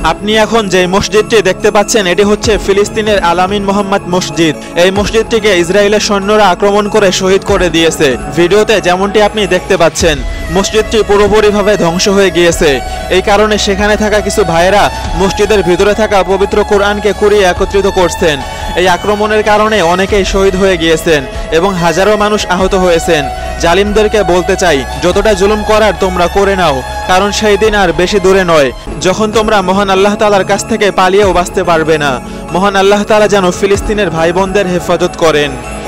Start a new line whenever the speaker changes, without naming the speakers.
আপনি এখন যে মসজিদটি দেখতে পাচ্ছেন এটি হচ্ছে ফিলিস্তিনের আল-আমিন মোহাম্মদ মসজিদ। এই মসজিদটিকে ইসরায়েলের সৈন্যরা আক্রমণ করে শহীদ করে দিয়েছে। ভিডিওতে যেমনটি আপনি দেখতে পাচ্ছেন মসজিদটি পুরোপুরিভাবে ধ্বংস হয়ে গিয়েছে। এই কারণে সেখানে থাকা কিছু ভাইয়েরা মসজিদের ভিতরে থাকা পবিত্র কোরআনকে কুড়িয়ে একত্রিত করছেন। এই আক্রমণের কারণে অনেকেই শহীদ হয়ে গিয়েছেন এবং হাজারো মানুষ আহত হয়েছেন। জালিমদেরকে বলতে চাই, যতটা জুলুম করার তোমরা করে নাও, কারণ সেই দিন আর বেশি দূরে নয় যখন তোমরা মহান আল্লাহ তাআলার কাছ থেকে পালিয়েও বাঁচতে পারবে না। মহান আল্লাহ তাআলা যেন ফিলিস্তিনের ভাই বোনদের হেফাজত করেন।